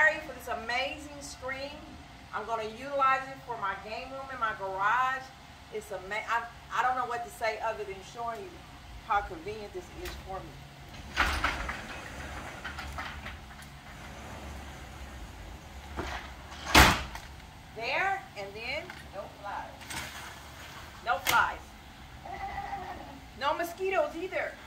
For this amazing screen. I'm going to utilize it for my game room in my garage. It's amazing. I don't know what to say other than showing you how convenient this is for me. There, and then no flies. No flies. No mosquitoes either.